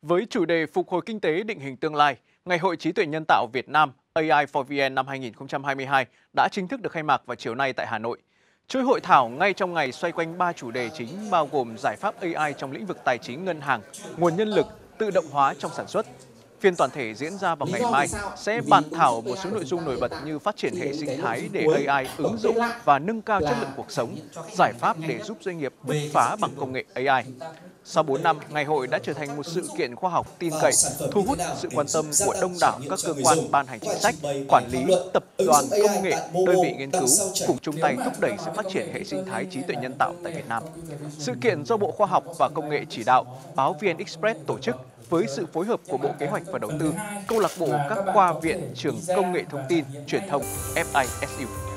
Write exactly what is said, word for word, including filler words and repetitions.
Với chủ đề Phục hồi kinh tế định hình tương lai, Ngày hội trí tuệ nhân tạo Việt Nam A I for vê en năm hai nghìn không trăm hai mươi hai đã chính thức được khai mạc vào chiều nay tại Hà Nội. Chuỗi hội thảo ngay trong ngày xoay quanh ba chủ đề chính bao gồm giải pháp A I trong lĩnh vực tài chính ngân hàng, nguồn nhân lực, tự động hóa trong sản xuất. Phiên toàn thể diễn ra vào ngày mai sẽ bàn thảo một số nội dung nổi bật như phát triển hệ sinh thái để A I ứng dụng và nâng cao chất lượng cuộc sống, giải pháp để giúp doanh nghiệp bứt phá bằng công nghệ A I. Sau bốn năm, ngày hội đã trở thành một sự kiện khoa học tin cậy, thu hút sự quan tâm của đông đảo các cơ quan ban hành chính sách, quản lý, tập đoàn công nghệ, đơn vị nghiên cứu cùng chung tay thúc đẩy sự phát triển hệ sinh thái trí tuệ nhân tạo tại Việt Nam. Sự kiện do Bộ Khoa học và Công nghệ chỉ đạo, báo vê en Express tổ chức với sự phối hợp của Bộ Kế hoạch và Đầu tư, câu lạc bộ các khoa viện trường công nghệ thông tin, truyền thông F I S U.